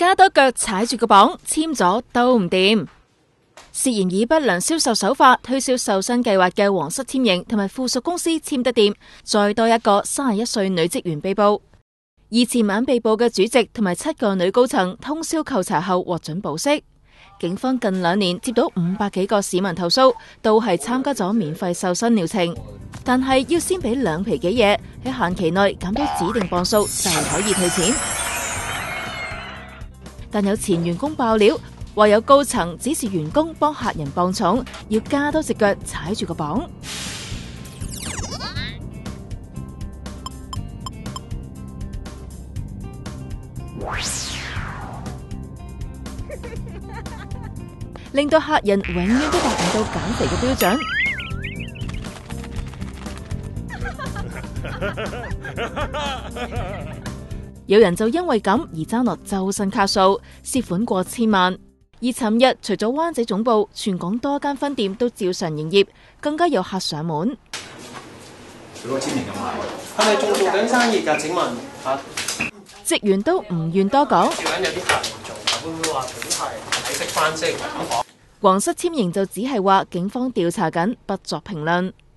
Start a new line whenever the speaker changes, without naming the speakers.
加多腳踩住個磅，簽咗都唔掂。涉嫌以不良銷售手法推銷瘦身計劃嘅皇室添營同埋附屬公司簽得掂，再多一個31歲女職員被捕。而前晚被捕嘅主席同埋7個女高層通宵扣查後獲准保釋。警方近2年接到500幾個市民投訴，都係參加咗免費瘦身療程，但係要先俾2皮幾嘢，喺限期內減到指定磅數就可以退錢。但有前員工爆料，話有高層指示員工幫客人磅重，要加多隻腳踩住個磅。令到客人永遠都達唔到減肥嘅標準。有人就因為咁而爭落周身卡數，涉款過千萬。而尋日除咗灣仔總部，全港多間分店都照常營業，更加有客上門。
佢個簽名咁賣，
係咪仲做緊生意㗎？請問嚇？
職員都唔願多講。
最緊有啲客人做，會唔會話俾客人解釋翻先？
皇室簽營就只係話警方調查緊，不作評論。